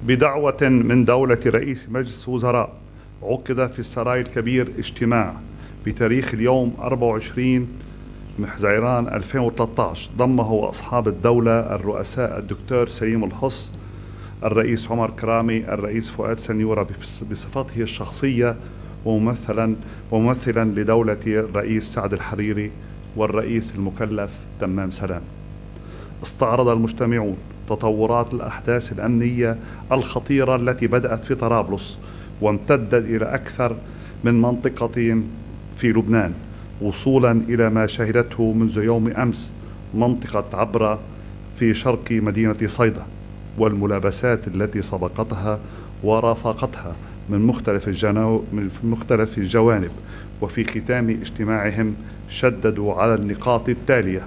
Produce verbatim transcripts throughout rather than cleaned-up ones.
بدعوة من دولة رئيس مجلس وزراء عقد في السراي الكبير اجتماع بتاريخ اليوم أربعة وعشرين حزيران ألفين وثلاثة عشر ضمه أصحاب الدولة الرؤساء الدكتور سليم الحص، الرئيس عمر كرامي، الرئيس فؤاد سنيورة بصفته الشخصية وممثلا وممثلا لدولة الرئيس سعد الحريري والرئيس المكلف تمام سلام. استعرض المجتمعون تطورات الأحداث الأمنية الخطيرة التي بدأت في طرابلس وامتدت إلى أكثر من منطقة في لبنان، وصولا إلى ما شهدته منذ يوم أمس منطقة عبرة في شرق مدينة صيدا، والملابسات التي سبقتها ورافقتها من مختلف الجنو من مختلف الجوانب. وفي ختام اجتماعهم شددوا على النقاط التالية: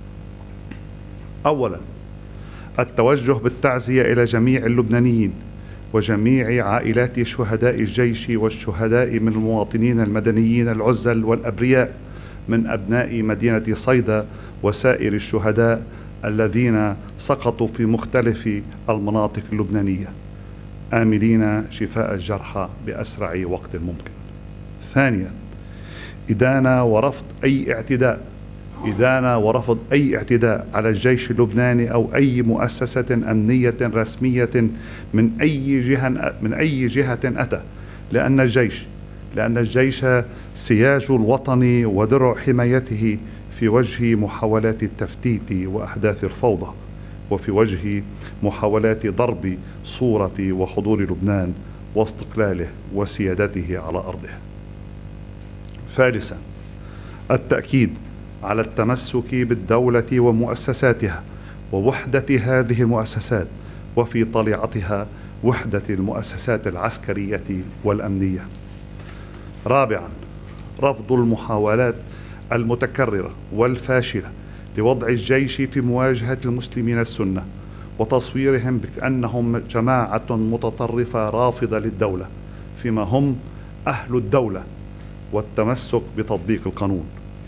أولا، التوجه بالتعزية إلى جميع اللبنانيين وجميع عائلات شهداء الجيش والشهداء من المواطنين المدنيين العزل والأبرياء من أبناء مدينة صيدا وسائر الشهداء الذين سقطوا في مختلف المناطق اللبنانية، آملين شفاء الجرحى بأسرع وقت ممكن. ثانيا، إدانة ورفض أي اعتداء إدانة ورفض أي اعتداء على الجيش اللبناني أو أي مؤسسة أمنية رسمية من أي جهة من أي جهة أتى، لأن الجيش لأن الجيش سياج الوطن ودرع حمايته في وجه محاولات التفتيت وأحداث الفوضى، وفي وجه محاولات ضرب صورة وحضور لبنان واستقلاله وسيادته على أرضه. ثالثا، التأكيد على التمسك بالدولة ومؤسساتها ووحدة هذه المؤسسات، وفي طليعتها وحدة المؤسسات العسكرية والأمنية. رابعا، رفض المحاولات المتكررة والفاشلة لوضع الجيش في مواجهة المسلمين السنة وتصويرهم بأنهم جماعة متطرفة رافضة للدولة، فيما هم أهل الدولة، والتمسك بتطبيق القانون.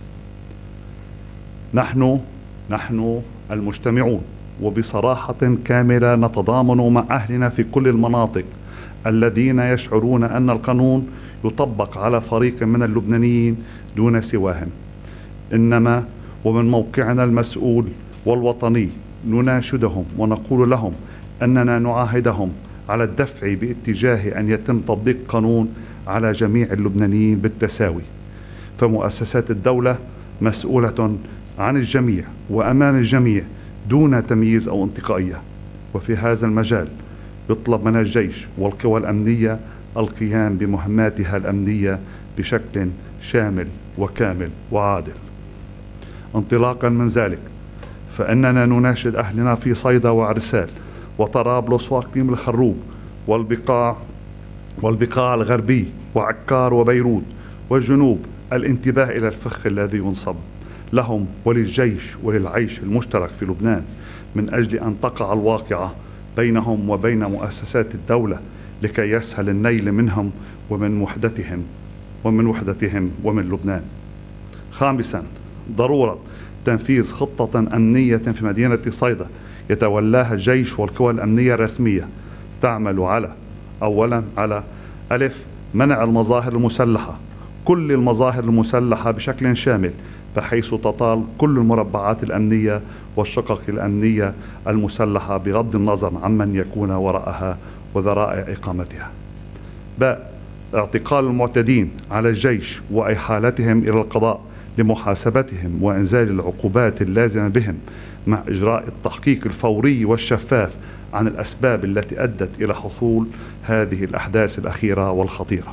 نحن نحن المجتمعون وبصراحة كاملة نتضامن مع أهلنا في كل المناطق الذين يشعرون أن القانون يطبق على فريق من اللبنانيين دون سواهم، إنما ومن موقعنا المسؤول والوطني نناشدهم ونقول لهم أننا نعاهدهم على الدفع باتجاه أن يتم تطبيق قانون على جميع اللبنانيين بالتساوي، فمؤسسات الدولة مسؤولة عن الجميع وأمام الجميع دون تمييز أو انتقائية. وفي هذا المجال يطلب من الجيش والقوى الأمنية القيام بمهماتها الأمنية بشكل شامل وكامل وعادل. انطلاقا من ذلك، فإننا نناشد أهلنا في صيدا وعرسال وطرابلس وأقليم الخروب والبقاع والبقاع الغربي وعكار وبيروت والجنوب الانتباه إلى الفخ الذي ينصب لهم وللجيش وللعيش المشترك في لبنان، من أجل أن تقع الواقعة بينهم وبين مؤسسات الدولة لكي يسهل النيل منهم ومن وحدتهم ومن وحدتهم ومن لبنان. خامسا، ضرورة تنفيذ خطة أمنية في مدينة صيدا يتولاها الجيش والقوى الأمنية الرسمية، تعمل على أولا على ألف منع المظاهر المسلحة، كل المظاهر المسلحة بشكل شامل، بحيث تطال كل المربعات الأمنية والشقق الأمنية المسلحة بغض النظر عمن يكون وراءها وذرائع إقامتها. باء اعتقال المعتدين على الجيش وإحالتهم إلى القضاء لمحاسبتهم وإنزال العقوبات اللازمة بهم، مع إجراء التحقيق الفوري والشفاف عن الأسباب التي أدت إلى حصول هذه الأحداث الأخيرة والخطيرة.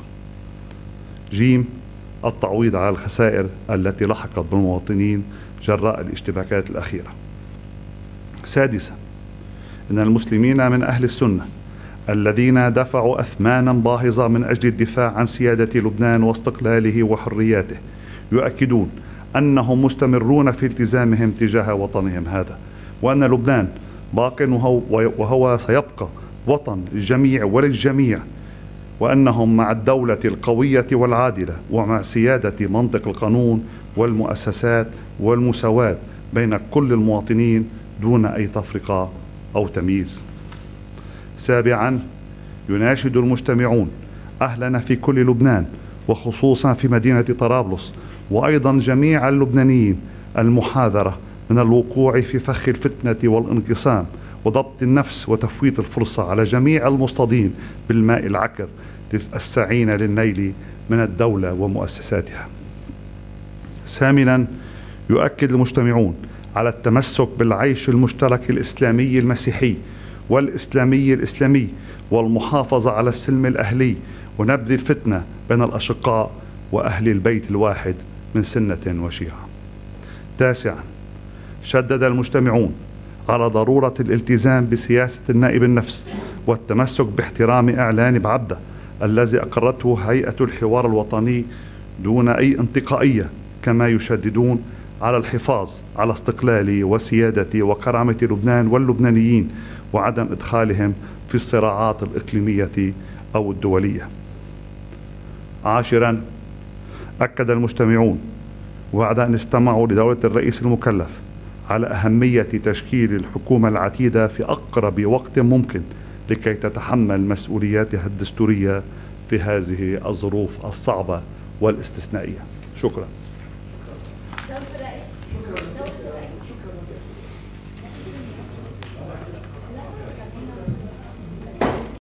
جيم التعويض على الخسائر التي لحقت بالمواطنين جراء الاشتباكات الأخيرة. سادسا، إن المسلمين من أهل السنة الذين دفعوا أثمانا باهظة من أجل الدفاع عن سيادة لبنان واستقلاله وحرياته يؤكدون أنهم مستمرون في التزامهم تجاه وطنهم هذا، وأن لبنان باق وهو, وهو سيبقى وطن الجميع وللجميع، وأنهم مع الدولة القوية والعادلة ومع سيادة منطق القانون والمؤسسات والمساواة بين كل المواطنين دون أي تفرقة أو تمييز. سابعا، يناشد المجتمعون أهلنا في كل لبنان وخصوصا في مدينة طرابلس وأيضا جميع اللبنانيين المحاذرة من الوقوع في فخ الفتنة والانقسام وضبط النفس وتفويت الفرصة على جميع المصطادين بالماء العكر السعين للنيل من الدولة ومؤسساتها. ثامنا، يؤكد المجتمعون على التمسك بالعيش المشترك الإسلامي المسيحي والإسلامي الإسلامي والمحافظة على السلم الأهلي ونبذ الفتنة بين الأشقاء وأهل البيت الواحد من سنة وشيعة. تاسعا، شدد المجتمعون على ضرورة الالتزام بسياسة النائب النفس والتمسك باحترام إعلان بعبدة الذي أقرته هيئة الحوار الوطني دون أي انتقائية، كما يشددون على الحفاظ على استقلال وسيادة وكرامة لبنان واللبنانيين وعدم إدخالهم في الصراعات الإقليمية أو الدولية. عاشرا، أكد المجتمعون وبعد أن استمعوا لدولة الرئيس المكلف على أهمية تشكيل الحكومة العتيدة في أقرب وقت ممكن لكي تتحمل مسؤولياتها الدستورية في هذه الظروف الصعبة والاستثنائية. شكرا.